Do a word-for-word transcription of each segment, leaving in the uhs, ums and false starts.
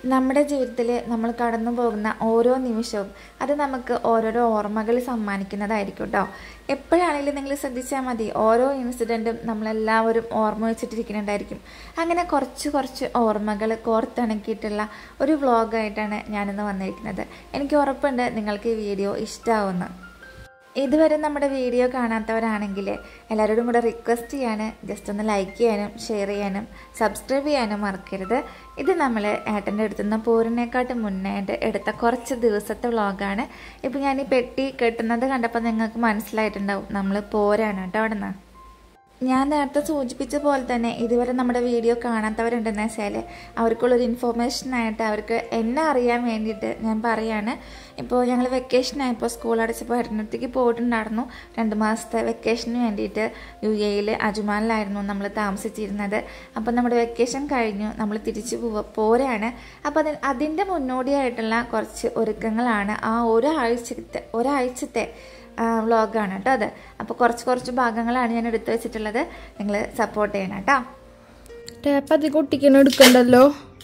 നമ്മുടെ ജീവിതത്തിൽ നമ്മൾ കടന്നു പോകുന്ന ഓരോ നിമിഷവും അത് നമുക്ക് ഓരോരോ ഓർമ്മകൾ സമ്മാനിക്കുന്നതായിരിക്കും കേട്ടോ. എപ്പോഴാണെങ്കിലും നിങ്ങൾ ശ്രദ്ധിച്ചാൽ മതി, ഓരോ ഇൻസിഡൻറ്റും നമ്മളെല്ലാവരും ഓർമ്മ വെച്ചിട്ടിരിക്കുന്നുണ്ടായിരിക്കും. അങ്ങനെ കുറച്ച് കുറച്ച് ഓർമ്മകൾ കോർത്തിണക്കിയിട്ടുള്ള ഒരു വ്ളോഗായിട്ടാണ് ഞാനിന്ന് വന്നിരിക്കുന്നത്. എനിക്ക് ഉറപ്പുണ്ട് നിങ്ങൾക്ക് ഈ വീഡിയോ ഇഷ്ടമാവുമെന്ന്. ഇതുവരെ നമ്മുടെ വീഡിയോ കാണാത്തവരാണെങ്കിൽ എല്ലാവരോടും കൂടെ റിക്വസ്റ്റ് ചെയ്യാണ്, ജസ്റ്റ് ഒന്ന് ലൈക്ക് ചെയ്യാനും ഷെയർ ചെയ്യാനും സബ്സ്ക്രൈബ് ചെയ്യാനും മറക്കരുത്. ഇത് നമ്മൾ ഏട്ടൻ്റെ അടുത്തുനിന്ന് പോരിനേക്കാട്ട് മുന്നേയായിട്ട് എടുത്ത കുറച്ച് ദിവസത്തെ വ്ളോഗാണ്. ഇപ്പോൾ ഞാൻ ഈ പെട്ടി കെട്ടുന്നത് കണ്ടപ്പോൾ നിങ്ങൾക്ക് മനസ്സിലായിട്ടുണ്ടാവും നമ്മൾ പോരാണ് കേട്ടോ അവിടെ നിന്ന്. ഞാൻ നേരത്തെ സൂചിപ്പിച്ച പോലെ തന്നെ ഇതുവരെ നമ്മുടെ വീഡിയോ കാണാത്തവരുണ്ടെന്ന് വെച്ചാൽ അവർക്കുള്ളൊരു ഇൻഫോർമേഷനായിട്ട് അവർക്ക് എന്നെ അറിയാൻ വേണ്ടിയിട്ട് ഞാൻ പറയാണ്. ഇപ്പോൾ ഞങ്ങൾ വെക്കേഷനായപ്പോൾ സ്കൂൾ അടച്ചപ്പോൾ ഏട്ടനടുത്തേക്ക് പോയിട്ടുണ്ടായിരുന്നു. രണ്ട് മാസത്തെ വെക്കേഷന് വേണ്ടിയിട്ട് യു എയിൽ അജ്മാനിലായിരുന്നു നമ്മൾ താമസിച്ചിരുന്നത്. അപ്പോൾ നമ്മുടെ വെക്കേഷൻ കഴിഞ്ഞു, നമ്മൾ തിരിച്ചു പോവ പോരാണ്. അപ്പോൾ അതിന് അതിൻ്റെ മുന്നോടിയായിട്ടുള്ള കുറച്ച് ഒരുക്കങ്ങളാണ് ആ ഒരാഴ്ചത്തെ ഒരാഴ്ചത്തെ വ്ളോഗാണ് കേട്ടോ അത്. അപ്പോൾ കുറച്ച് കുറച്ച് ഭാഗങ്ങളാണ് ഞാൻ എടുത്തു വെച്ചിട്ടുള്ളത്. നിങ്ങൾ സപ്പോർട്ട് ചെയ്യണം കേട്ടോ. ടാപ്പ് അതി കുട്ടിക്കന്നെ എടുക്കണ്ടല്ലോ.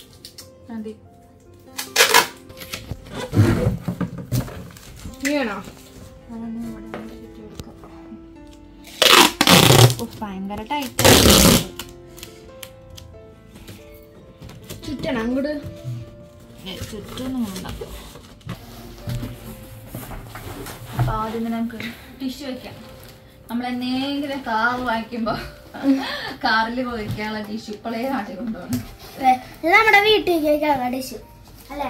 ഭയങ്കര ടൈറ്റ് ചുറ്റണം അങ്ങോട്ട് ചുറ്റൊന്നും ഉണ്ടാക്കും. അപ്പോൾ ആദ്യം നമുക്ക് ടിഷ്യൂ വയ്ക്കാം. നമ്മൾ എന്തെങ്കിലും കാർ വാങ്ങിക്കുമ്പോൾ കാറിൽ പോയിക്കാനുള്ള ടിഷ്യൂ ഇപ്പോഴേ നാട്ടിൽ കൊണ്ടുപോകണം. നമ്മുടെ വീട്ടിലേക്ക് ടിഷ്യൂ അല്ലേ?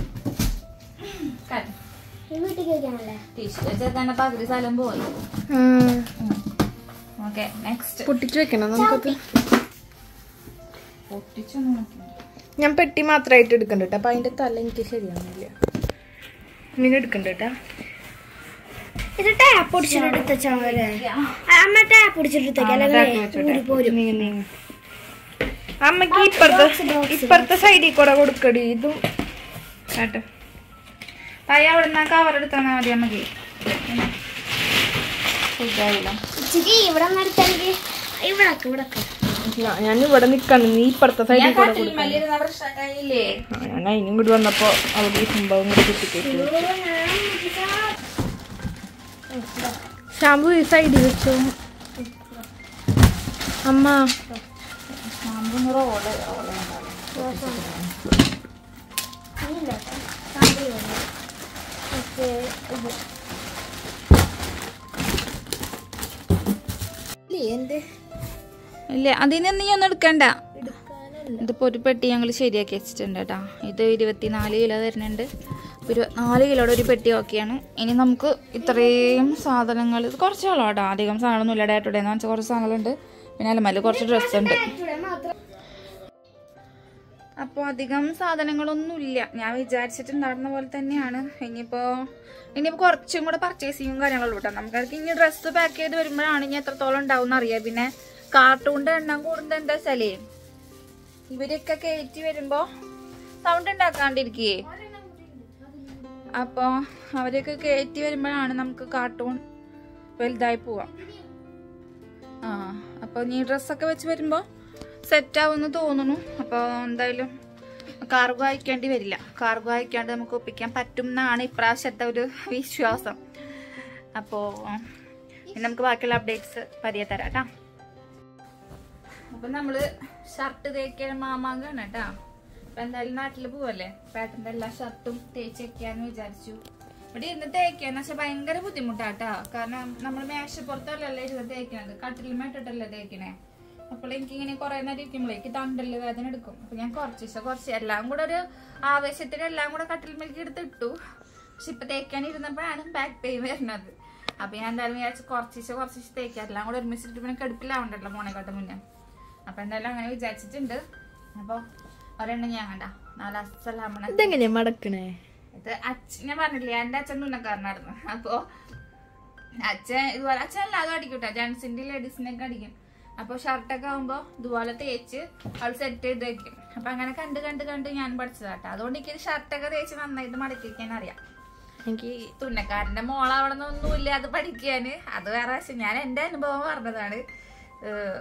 ടിഷ്യൂ വെച്ചാൽ തന്നെ പകുതി സ്ഥലം പോയി. ഓക്കെ, നെക്സ്റ്റ് പൊട്ടിച്ചു വെക്കണം നമുക്കത്. പൊട്ടിച്ചൊന്നും വെക്കണ്ട, ഞാൻ പെട്ടി മാത്രമായിട്ട് എടുക്കണ്ട കേട്ടോ. അപ്പൊ അതിന്റെ തല എനിക്ക് ശരിയാവുന്നില്ല. ഇങ്ങനെ എടുക്കണ്ട കേട്ടാ. ഇത് ടാപ്പ് പൊടിച്ചിട്ടെടുത്ത അമ്മ ടാപ്പ് പൊടിച്ചിട്ടെടുത്തേക്ക് അമ്മക്ക് ഇപ്പുറത്തെ ഇപ്പുറത്തെ സൈഡിൽ കൂടെ കൊടുക്കടി. ഇതും കേട്ടോ തായ അവിടെ നിന്ന് കവർ എടുത്താൽ മതി അമ്മക്ക്. ഞാൻ ഇവിടെ നിക്കണം, നീ ഇപ്പുറത്തെ സൈഡിൽ കൂടെ ഞാൻ അതിനും കൂടി വന്നപ്പോ അവിടെ ഈ സംഭവം കൂടി കിട്ടിക്കേട്ടു. ഷാമ്പു ഈ സൈഡിൽ വെച്ചു അമ്മ. ഇല്ല, അതിനൊന്നും നീ ഒന്നും എടുക്കണ്ട. ഇതിപ്പോ ഒരു പെട്ടി ഞങ്ങൾ ശരിയാക്കി വെച്ചിട്ടുണ്ട് കേട്ടോ. ഇത് ഇരുപത്തിനാല് കിലോ തരുന്നുണ്ട്. ഇരുപത്തിനാല് കിലോയുടെ ഒരു പെട്ടി ഓക്കെയാണ്. ഇനി നമുക്ക് ഇത്രയും സാധനങ്ങൾ, ഇത് കുറച്ച് ആളോ കേട്ടോ, അധികം സാധനമൊന്നും ഇല്ല. ഡേ ടു ഡേ എന്ന് വെച്ചാൽ കുറച്ച് സാധനങ്ങളുണ്ട്. പിന്നെ അലമല്ല കുറച്ച് ഡ്രസ്സ് ഉണ്ട്. അപ്പോൾ അധികം സാധനങ്ങളൊന്നും ഇല്ല. ഞാൻ വിചാരിച്ചിട്ടുണ്ടായിരുന്ന പോലെ തന്നെയാണ്. ഇനിയിപ്പോൾ ഇനിയിപ്പോൾ കുറച്ചും കൂടെ പർച്ചേസിങ്ങും കാര്യങ്ങളും കേട്ടോ. നമുക്കർക്ക് ഇനി ഡ്രസ്സ് പാക്ക് ചെയ്ത് വരുമ്പോഴാണ് ഇനി എത്രത്തോളം ഉണ്ടാവും എന്നറിയാം. പിന്നെ കാർട്ടൂണിൻ്റെ എണ്ണം കൂടുന്നത് എന്താ വെച്ചാലേ ഇവരൊക്കെ കയറ്റി വരുമ്പോൾ സൗണ്ട് ഉണ്ടാക്കാണ്ടിരിക്കേ. അപ്പോൾ അവരൊക്കെ കയറ്റി വരുമ്പോഴാണ് നമുക്ക് കാർട്ടൂൺ വലുതായി പോവാം. ആ അപ്പോൾ നീ ഡ്രസ്സൊക്കെ വെച്ച് വരുമ്പോൾ സെറ്റാവുമെന്ന് തോന്നുന്നു. അപ്പോൾ എന്തായാലും കാർഗോ അയക്കേണ്ടി വരില്ല. കാർഗോ അയക്കാണ്ട് നമുക്ക് ഒപ്പിക്കാൻ പറ്റും എന്നാണ് ഇപ്രാവശ്യത്തെ ഒരു വിശ്വാസം. അപ്പോൾ നമുക്ക് ബാക്കിയുള്ള അപ്ഡേറ്റ്സ് പതിയെ തരാം കേട്ടോ. അപ്പം നമ്മൾ ഷർട്ട് തേക്കാൻ മാമാങ്കാണ് കേട്ടോ. അപ്പം എന്തായാലും നാട്ടിൽ പോവല്ലേ, പേട്ടൻ്റെ എല്ലാ ഷർട്ടും തേച്ച് വെക്കാന്ന് വിചാരിച്ചു. ഇവിടെ ഇരുന്ന് തേക്കാന്ന് വെച്ചാൽ ഭയങ്കര ബുദ്ധിമുട്ടാട്ടോ. കാരണം നമ്മൾ മേശപ്പുറത്തല്ലല്ലേ ഇരുന്ന് തേക്കണത്, കട്ടിലുമേട്ടിട്ടല്ലേ തേക്കണേ. അപ്പോൾ എനിക്കിങ്ങനെ കുറെ നേരം ഇരിക്കുമ്പോഴേക്ക് തണ്ടല് വേദന എടുക്കും. അപ്പൊ ഞാൻ കുറച്ച് കുറച്ച് എല്ലാം കൂടെ ഒരു ആവേശത്തിന് എല്ലാം കൂടെ കട്ടിൽമേലേക്ക് എടുത്തിട്ടു. പക്ഷെ ഇപ്പൊ തേക്കാൻ ഇരുന്നപ്പോഴാണ് ബാക്ക് പെയിൻ വരുന്നത്. അപ്പൊ ഞാൻ എന്തായാലും വിചാരിച്ചു കുറച്ച് കുറച്ച് തേക്കാം, എല്ലാം കൂടെ ഒരുമിച്ചിട്ട് പിന്നെ കടുപ്പിലാവണ്ടല്ലോ മോണേക്കാട്ട് മുന്നേ. അപ്പൊ എന്തായാലും അങ്ങനെ വിചാരിച്ചിട്ടുണ്ട്. അപ്പൊ ഒരെണ്ണം ഞാൻ കണ്ട നാല് അസലാമണ ഇതെങ്ങനെയാ മടക്കണേ. ഇത് അച്ഛൻ ഞാൻ പറഞ്ഞില്ലേ, എന്റെ അച്ഛൻ തുന്നക്കാരനായിരുന്നു. അപ്പൊ അച്ഛൻ ഇതുപോലെ അച്ഛൻ അല്ലാതെ അടിക്കൂട്ടോ, ജെൻസിന്റെ ലേഡീസിനൊക്കെ അടിക്കും. അപ്പോൾ ഷർട്ടൊക്കെ ആകുമ്പോൾ ഇതുപോലെ തേച്ച് അവൾ സെറ്റ് ചെയ്ത് വെക്കും. അപ്പം അങ്ങനെ കണ്ട് കണ്ട് കണ്ട് ഞാൻ പഠിച്ചതാട്ടോ. അതുകൊണ്ട് എനിക്ക് ഷർട്ടൊക്കെ തേച്ച് നന്നായിട്ട് മടക്കി വയ്ക്കാൻ അറിയാം. എനിക്ക് തുന്നക്കാരൻ്റെ മോളവിടെ നിന്നൊന്നുമില്ല അത് പഠിക്കാൻ. അത് വേറെ വശം, ഞാൻ എൻ്റെ അനുഭവം പറഞ്ഞതാണ്,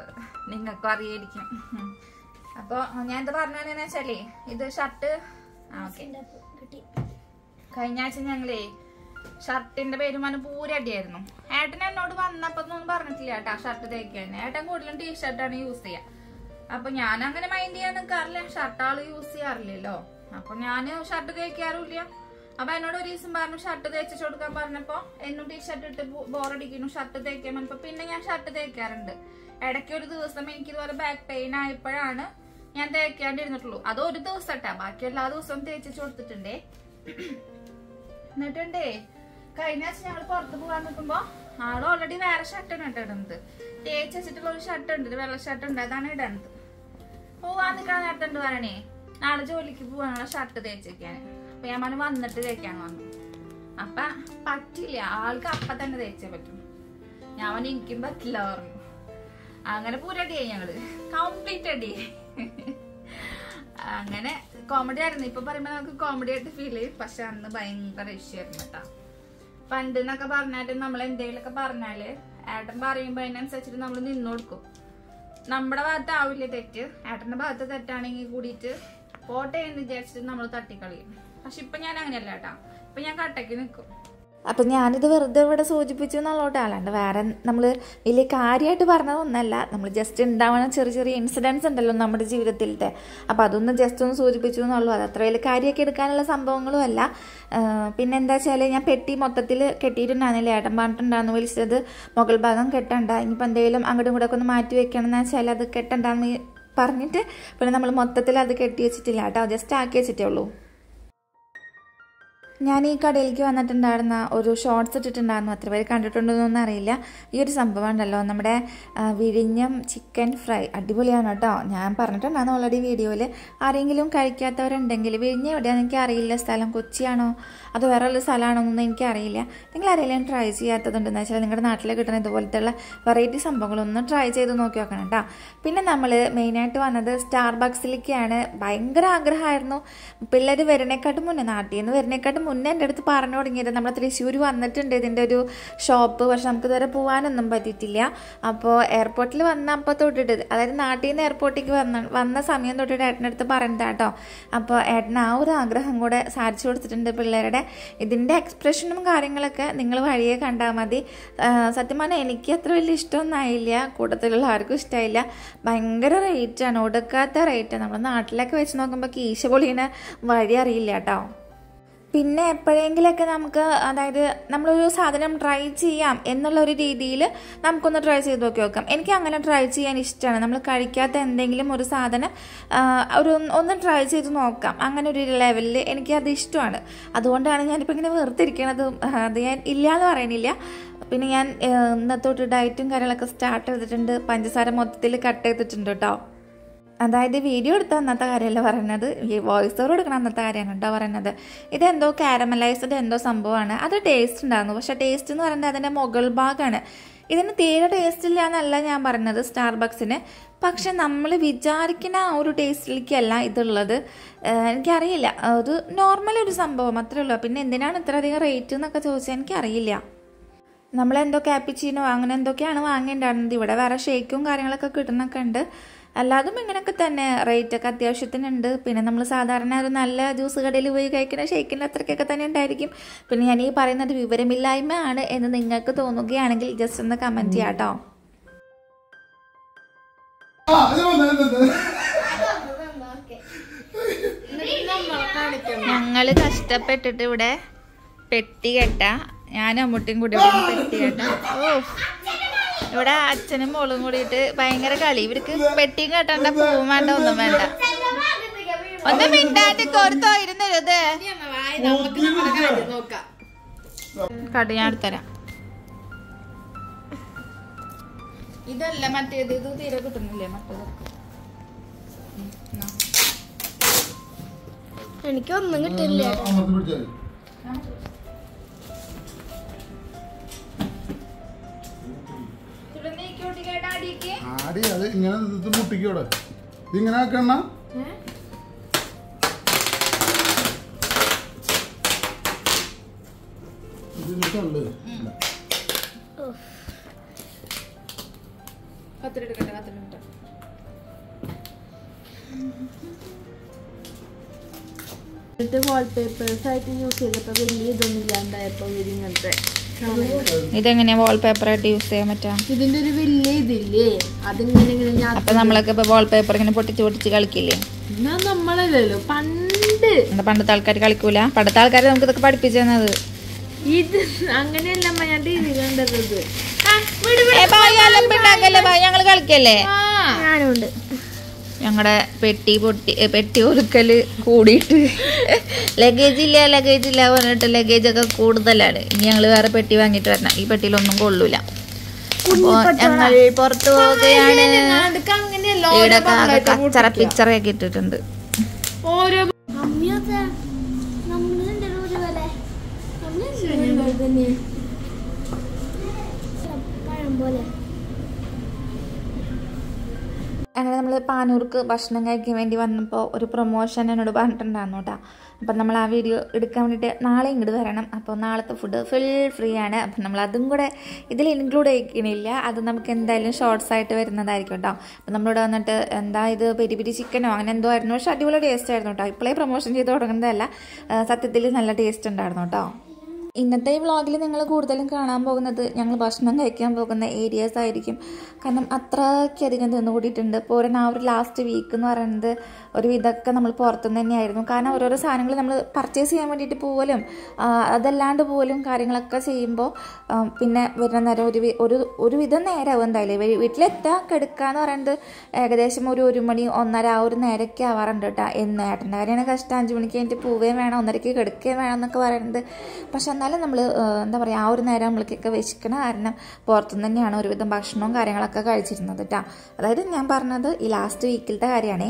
നിങ്ങൾക്കും അറിയായിരിക്കും. അപ്പോൾ ഞാൻ ഇത് പറഞ്ഞതെന്ന് വെച്ചാലേ, ഇത് ഷർട്ട് കഴിഞ്ഞ ആഴ്ച ഞങ്ങളേ ഷർട്ടിന്റെ പേരുമാനം പൂരടിയായിരുന്നു. ഏട്ടൻ എന്നോട് വന്നപ്പോ ഒന്നും പറഞ്ഞിട്ടില്ല കേട്ടാ ഷർട്ട് തേക്കാൻ. ഏട്ടൻ കൂടുതലും ടീഷർട്ടാണ് യൂസ് ചെയ്യാ. അപ്പൊ ഞാൻ അങ്ങനെ മൈൻഡ് ചെയ്യാൻ നിൽക്കാറില്ല, ഷർട്ട് ആള് യൂസ് ചെയ്യാറില്ലല്ലോ. അപ്പൊ ഞാൻ ഷർട്ട് തേക്കാറില്ല. അപ്പൊ എന്നോട് ഒരു ദിവസം പറഞ്ഞു ഷർട്ട് തേച്ചു കൊടുക്കാൻ പറഞ്ഞപ്പോ എന്നും ടീഷർട്ട് ഇട്ട് ബോറടിക്കുന്നു, ഷർട്ട് തേക്കാൻ പറഞ്ഞപ്പോ പിന്നെ ഞാൻ ഷർട്ട് തേക്കാറുണ്ട്. ഇടയ്ക്ക് ഒരു ദിവസം എനിക്ക് ഇതുപോലെ ബാക്ക് പെയിൻ ആയപ്പോഴാണ് ഞാൻ തേക്കാണ്ടിരുന്നിട്ടുള്ളൂ. അത് ഒരു ദിവസം ഇട്ടാ, ബാക്കി എല്ലാ ദിവസവും തേച്ചു കൊടുത്തിട്ടുണ്ടേ. എന്നിട്ടുണ്ടേ കഴിഞ്ഞ ആഴ്ച ഞങ്ങൾ പുറത്ത് പോകാൻ നിൽക്കുമ്പോ ആള് ഓൾറെഡി വേറെ ഷർട്ടാണ് ഇടുന്നത്. തേച്ച് വെച്ചിട്ടുള്ള ഒരു ഷർട്ട് ഉണ്ട്, വെള്ള ഷർട്ട് ഉണ്ട്, അതാണ് ഇടുന്നത്. പോവാൻ നിൽക്കാൻ നേരത്തെ പറയണേ നാളെ ജോലിക്ക് പോവാനുള്ള ഷർട്ട് തേച്ചേക്കാന്. അപ്പൊ ഞാൻ പറഞ്ഞു വന്നിട്ട് തേക്കാൻ വന്നു. അപ്പൊ പറ്റില്ല, ആൾക്ക് അപ്പ തന്നെ തേച്ചേ പറ്റും. ഞാൻ പറഞ്ഞു എനിക്കും പറ്റില്ല പറഞ്ഞു. അങ്ങനെ പൂരടിയായി ഞങ്ങള്, കംപ്ലീറ്റ് അടിയായി. അങ്ങനെ കോമഡി ആയിരുന്നു. ഇപ്പൊ പറയുമ്പോ നമുക്ക് കോമഡി ആയിട്ട് ഫീൽ ചെയ്യും, പക്ഷെ അന്ന് ഭയങ്കര ഇഷ്യൂ ആയിരുന്നു കേട്ടാ. പണ്ട് എന്നൊക്കെ പറഞ്ഞാല് നമ്മൾ എന്തെങ്കിലുമൊക്കെ പറഞ്ഞാല് ഏട്ടൻ പറയുമ്പോ അതിനനുസരിച്ചിട്ട് നമ്മൾ നിന്നു കൊടുക്കും. നമ്മുടെ ഭാഗത്താവില്ല തെറ്റ്, ഏട്ടന്റെ ഭാഗത്ത് തെറ്റാണെങ്കിൽ കൂടിയിട്ട് പോട്ടെ എന്ന് വിചാരിച്ചിട്ട് നമ്മൾ തട്ടിക്കളിയും. പക്ഷെ ഇപ്പൊ ഞാൻ അങ്ങനെയല്ല കേട്ടാ, ഇപ്പൊ ഞാൻ കട്ടയ്ക്ക് നിൽക്കും. അപ്പം ഞാനിത് വെറുതെ ഇവിടെ സൂചിപ്പിച്ചു എന്നുള്ളോട്ട്, അല്ലാണ്ട് വേറെ നമ്മൾ വലിയ കാര്യമായിട്ട് പറഞ്ഞതൊന്നല്ല. നമ്മൾ ജസ്റ്റ് ഉണ്ടാവുന്ന ചെറിയ ചെറിയ ഇൻസിഡൻസ് ഉണ്ടല്ലോ നമ്മുടെ ജീവിതത്തിലത്തെ, അപ്പം അതൊന്ന് ജസ്റ്റ് ഒന്ന് സൂചിപ്പിച്ചു എന്നുള്ളൂ. അത് അത്ര വലിയ കാര്യമൊക്കെ എടുക്കാനുള്ള സംഭവങ്ങളും അല്ല. പിന്നെ എന്താ വെച്ചാൽ ഞാൻ പെട്ടി മൊത്തത്തിൽ കെട്ടിയിട്ടുണ്ടായിരുന്നില്ല. ഏട്ടൻ പറഞ്ഞിട്ടുണ്ടായിരുന്നു വിളിച്ചത് മുകൾ ഭാഗം കെട്ടണ്ട, ഇനിയിപ്പോൾ എന്തെങ്കിലും അങ്ങോട്ടും കൂടെ ഒക്കെ ഒന്ന് മാറ്റി വെക്കണം എന്ന് വെച്ചാൽ അത് കെട്ടണ്ടെന്ന് പറഞ്ഞിട്ട് പിന്നെ നമ്മൾ മൊത്തത്തിൽ അത് കെട്ടി വെച്ചിട്ടില്ല കേട്ടോ, ജസ്റ്റ് ആക്കി വെച്ചിട്ടേ ഉള്ളൂ. ഞാൻ ഈ കടയിലേക്ക് വന്നിട്ടുണ്ടായിരുന്ന ഒരു ഷോർട്സ് ഇട്ടിട്ടുണ്ടായിരുന്നു, അത്ര പേര് കണ്ടിട്ടുണ്ടോയെന്നൊന്നും അറിയില്ല. ഈ ഒരു സംഭവം ഉണ്ടല്ലോ, നമ്മുടെ വിഴിഞ്ഞം ചിക്കൻ ഫ്രൈ അടിപൊളിയാണ് കേട്ടോ. ഞാൻ പറഞ്ഞിട്ടുണ്ടായിരുന്നു ഓൾറെഡി വീഡിയോയിൽ. ആരെങ്കിലും കഴിക്കാത്തവരുണ്ടെങ്കിൽ, വിഴിഞ്ഞം എവിടെയാണെന്ന് എനിക്ക് അറിയില്ല, സ്ഥലം കൊച്ചിയാണോ അത് വേറെ ഉള്ള സ്ഥലമാണോ എന്നൊന്നും എനിക്കറിയില്ല. നിങ്ങൾ ആരെങ്കിലും ട്രൈ ചെയ്യാത്തതുണ്ടെന്ന് വെച്ചാൽ നിങ്ങളുടെ നാട്ടിൽ കിട്ടുന്ന ഇതുപോലത്തെ വെറൈറ്റി സംഭവങ്ങളൊന്നും ട്രൈ ചെയ്ത് നോക്കി നോക്കണം കേട്ടോ. പിന്നെ നമ്മൾ മെയിനായിട്ട് വന്നത് സ്റ്റാർബക്സിലേക്കാണ്. ഭയങ്കര ആഗ്രഹമായിരുന്നു പിള്ളേർ വരുന്നേക്കാട്ടും മുന്നേ, നാട്ടിൽ നിന്ന് വരുന്നേക്കാട്ടും മുന്നേ എൻ്റെ അടുത്ത് പറഞ്ഞു തുടങ്ങിയത് നമ്മൾ തൃശ്ശൂർ വന്നിട്ടുണ്ട് ഇതിൻ്റെ ഒരു ഷോപ്പ്, പക്ഷെ നമുക്ക് ഇതുവരെ പോകാനൊന്നും പറ്റിയിട്ടില്ല. അപ്പോൾ എയർപോർട്ടിൽ വന്നപ്പോൾ തൊട്ടിട്ട്, അതായത് നാട്ടിൽ നിന്ന് എയർപോർട്ടിലേക്ക് വന്ന വന്ന സമയം തൊട്ടിട്ട് ഏട്ടൻ്റെ അടുത്ത് പറഞ്ഞതാ കേട്ടോ. അപ്പോൾ ഏട്ടൻ ആ ഒരു ആഗ്രഹം കൂടെ സാധിച്ചു കൊടുത്തിട്ടുണ്ട് പിള്ളേരുടെ. ഇതിൻ്റെ എക്സ്പ്രഷനും കാര്യങ്ങളൊക്കെ നിങ്ങൾ വഴിയെ കണ്ടാൽ മതി. സത്യം പറഞ്ഞാൽ എനിക്ക് അത്ര വലിയ ഇഷ്ടമൊന്നും ആയില്ല, കൂട്ടത്തിലുള്ള ആർക്കും ഇഷ്ടമായില്ല. ഭയങ്കര റേറ്റാണ്, ഒടുക്കാത്ത റേറ്റ്. നമ്മുടെ നാട്ടിലൊക്കെ വെച്ച് നോക്കുമ്പോൾ കീശ പൊളിയുടെ വഴി അറിയില്ല കേട്ടോ. പിന്നെ എപ്പോഴെങ്കിലൊക്കെ നമുക്ക്, അതായത് നമ്മളൊരു സാധനം ട്രൈ ചെയ്യാം എന്നുള്ളൊരു രീതിയിൽ നമുക്കൊന്ന് ട്രൈ ചെയ്ത് നോക്കി നോക്കാം. എനിക്ക് അങ്ങനെ ട്രൈ ചെയ്യാൻ ഇഷ്ടമാണ്. നമ്മൾ കഴിക്കാത്ത എന്തെങ്കിലും ഒരു സാധനം ഒരു ഒന്ന് ട്രൈ ചെയ്ത് നോക്കാം, അങ്ങനെ ഒരു ലെവലിൽ എനിക്കത് ഇഷ്ടമാണ്. അതുകൊണ്ടാണ് ഞാനിപ്പോൾ ഇങ്ങനെ വെറുതിരിക്കണത്. അത് ഞാൻ ഇല്ല എന്ന് പറയണില്ല. പിന്നെ ഞാൻ ഇന്നത്തോട്ട് ഡയറ്റും കാര്യങ്ങളൊക്കെ സ്റ്റാർട്ട് ചെയ്തിട്ടുണ്ട്. പഞ്ചസാര മൊത്തത്തിൽ കട്ട് ചെയ്തിട്ടുണ്ട് കേട്ടോ. അതായത് വീഡിയോ എടുത്ത അന്നത്തെ കാര്യമല്ല പറയുന്നത്, ഈ വോയിസ് ഓവർ എടുക്കണം അന്നത്തെ കാര്യമാണ് കേട്ടോ പറയുന്നത്. ഇതെന്തോ കാരമലൈസ്ഡ് എന്തോ സംഭവമാണ്. അത് ടേസ്റ്റ് ഉണ്ടായിരുന്നു, പക്ഷേ ടേസ്റ്റ് എന്ന് പറയുന്നത് അതിൻ്റെ മുകൾ ഭാഗമാണ്. ഇതിന് തീരെ ടേസ്റ്റ് ഇല്ല എന്നല്ല ഞാൻ പറയുന്നത് സ്റ്റാർബക്സിന്, പക്ഷെ നമ്മൾ വിചാരിക്കുന്ന ആ ഒരു ടേസ്റ്റിലേക്കല്ല ഇതുള്ളത്. എനിക്കറിയില്ല, ഒരു നോർമൽ ഒരു സംഭവം അത്രേ ഉള്ളൂ. പിന്നെ എന്തിനാണ് ഇത്രയധികം റേറ്റ് എന്നൊക്കെ ചോദിച്ചാൽ എനിക്കറിയില്ല. നമ്മളെന്തോ ക്യാപ്പിച്ചീനോ അങ്ങനെ എന്തൊക്കെയാണ് വാങ്ങിയിട്ടുണ്ടായിരുന്നത്. ഇവിടെ വേറെ ഷേക്കും കാര്യങ്ങളൊക്കെ കിട്ടുന്നൊക്കെ ഉണ്ട്. അല്ലാതും ഇങ്ങനെയൊക്കെ തന്നെ റേറ്റൊക്കെ അത്യാവശ്യത്തിനുണ്ട്. പിന്നെ നമ്മൾ സാധാരണ ഒരു നല്ല ജ്യൂസ് കടയിൽ പോയി കഴിക്കുന്ന ഷേക്കിൻ്റെ അത്രയ്ക്കൊക്കെ തന്നെ ഉണ്ടായിരിക്കും. പിന്നെ ഞാൻ ഈ പറയുന്നത് വിവരമില്ലായ്മ ആണ് എന്ന് നിങ്ങൾക്ക് തോന്നുകയാണെങ്കിൽ ജസ്റ്റ് ഒന്ന് കമൻറ്റ് ചെയ്യാം കേട്ടോ. ഞങ്ങൾ കഷ്ടപ്പെട്ടിട്ട് ഇവിടെ പെട്ടി കെട്ട, ഞാനും അമ്മൂട്ടിയും കൂടി പെട്ടി കെട്ട. ഓ, ഇവിടെ അച്ഛനും മോളും കൂടിയിട്ട് ഭയങ്കര കളി. ഇവർക്ക് പെട്ടിയും കെട്ടണ്ട, പൂവും വേണ്ട, ഒന്നും വേണ്ട. ഒന്ന് മിണ്ടാട്ട് കൊടുത്തോ ഇരുന്നത് കട ഞാൻ എടുത്തരാം. ഇതല്ല മറ്റേത്, ഇത് തീരെ കിട്ടുന്നില്ലേ മറ്റേത്. എനിക്കൊന്നും കിട്ടില്ല. ആടി അത് ഇങ്ങനെ മുട്ടിക്കോടെ ഇതിങ്ങനെ ആക്കണ. ഇതിട്ടുണ്ട് കത്തിലെടുക്കട്ടെ, കത്തിലെടുക്കട്ടെ. എന്നിട്ട് വാൾപേപ്പേഴ്സ് ആയിട്ട് യൂസ് ചെയ്തപ്പോൾ വലിയ ഇതൊന്നും ഇല്ലാണ്ടായപ്പോൾ ഇങ്ങനത്തെ ഇതെങ്ങനെയാ വാൾപേപ്പർ ആയിട്ട് യൂസ് ചെയ്യാൻ പറ്റാ? ഇതിന്റെ ഒരു വലിയ ഇതില്ലേ അതിങ്ങനെ ഇങ്ങനെ ഞാൻ അപ്പൊ നമ്മളൊക്കെ ഇപ്പൊ വാൾപേപ്പർ ഇങ്ങനെ പൊട്ടിച്ച് പൊട്ടിച്ച് കളിക്കില്ലേ? എന്നാ നമ്മളല്ലല്ലോ പണ്ട് എന്താ പണ്ടത്തെ ആൾക്കാർ കളിക്കൂല? പണ്ടത്തെ ആൾക്കാർ നമുക്ക് ഇതൊക്കെ പഠിപ്പിച്ചു തന്നത്. ഇത് അങ്ങനെയല്ല ഞാൻ ടി വി കണ്ടത്. ഞങ്ങള് കളിക്കല്ലേ? ഞാനുണ്ട്. ഞങ്ങളുടെ പെട്ടി പൊട്ടി പെട്ടി ഒതുക്കല് കൂടിയിട്ട് ലഗേജ് ഇല്ല ലഗേജ് ഇല്ല പറഞ്ഞിട്ട് ലഗേജ് ഒക്കെ കൂടുതലാണ്. ഇനി ഞങ്ങൾ വേറെ പെട്ടി വാങ്ങിയിട്ട് വരണം. ഈ പെട്ടിയിലൊന്നും കൊള്ളൂല. അപ്പൊ ഞങ്ങൾ പുറത്തു പോവുകയാണ്. ഇവിടെ കച്ചറ പിക്ചറൊക്കെ ഇട്ടിട്ടുണ്ട്. ഓരോ അങ്ങനെ നമ്മൾ പാനൂർക്ക് ഭക്ഷണം കഴിക്കാൻ വേണ്ടി വന്നപ്പോൾ ഒരു പ്രൊമോഷൻ എന്നോട് പറഞ്ഞിട്ടുണ്ടായിരുന്നു കേട്ടോ. അപ്പം നമ്മൾ ആ വീഡിയോ എടുക്കാൻ വേണ്ടിയിട്ട് നാളെ ഇങ്ങോട്ട് വരണം. അപ്പോൾ നാളത്തെ ഫുഡ് ഫുൾ ഫ്രീ ആണ്. അപ്പം നമ്മൾ അതും കൂടെ ഇതിൽ ഇൻക്ലൂഡ് ചെയ്യണില്ല. അത് നമുക്ക് എന്തായാലും ഷോർട്സ് ആയിട്ട് വരുന്നതായിരിക്കും കേട്ടോ. അപ്പം നമ്മളിവിടെ വന്നിട്ട് എന്താ ഇത് പെരി പെരി ചിക്കനോ അങ്ങനെ എന്തോ ആയിരുന്നു. പക്ഷേ അടിപൊളി ടേസ്റ്റ് ആയിരുന്നു കേട്ടോ. ഇപ്പോഴേ പ്രൊമോഷൻ ചെയ്ത് തുടങ്ങുന്നതല്ല, സത്യത്തിൽ നല്ല ടേസ്റ്റ് ഉണ്ടായിരുന്നു കേട്ടോ. ഇന്നത്തെ ഈ വ്ളോഗിൽ നിങ്ങൾ കൂടുതലും കാണാൻ പോകുന്നത് ഞങ്ങൾ ഭക്ഷണം കഴിക്കാൻ പോകുന്ന ഏരിയാസ് ആയിരിക്കും. കാരണം അത്രയ്ക്കധികം തിന്നു കൂടിയിട്ടുണ്ട്. പോരാൻ ആ ഒരു ലാസ്റ്റ് വീക്ക് എന്ന് പറയുന്നത് ഒരു ഇതൊക്കെ നമ്മൾ പുറത്തുനിന്ന് തന്നെയായിരുന്നു. കാരണം ഓരോരോ സാധനങ്ങൾ നമ്മൾ പർച്ചേസ് ചെയ്യാൻ വേണ്ടിയിട്ട് പോലും അതല്ലാണ്ട് പോലും കാര്യങ്ങളൊക്കെ ചെയ്യുമ്പോൾ പിന്നെ വരുന്ന നേരം ഒരു ഒരു ഒരു വിധം നേരമാവും. എന്തായാലും വീട്ടിലെത്താൻ കിടക്കുക എന്ന് പറയുന്നത് ഏകദേശം ഒരു ഒരു മണി ഒന്നര ആ ഒരു നേരമൊക്കെ ആവാറുണ്ട് കേട്ടോ. എന്ന് ഏട്ടൻ്റെ കാര്യമാണ് കഷ്ടം. അഞ്ച് മണിക്ക് കഴിഞ്ഞിട്ട് പോവുകയും വേണം, ഒന്നരയ്ക്ക് കിടക്കുകയും വേണം എന്നൊക്കെ പറയുന്നത്. പക്ഷെ എന്നാലും നമ്മൾ എന്താ പറയുക ആ ഒരു നേരം നമ്മൾക്കൊക്കെ വിശക്കണ കാരണം പുറത്തുനിന്ന് തന്നെയാണ് ഒരുവിധം ഭക്ഷണവും കാര്യങ്ങളൊക്കെ കഴിച്ചിരുന്നത് കേട്ടോ. അതായത് ഞാൻ പറഞ്ഞത് ഈ ലാസ്റ്റ് വീക്കിലത്തെ കാര്യമാണേ.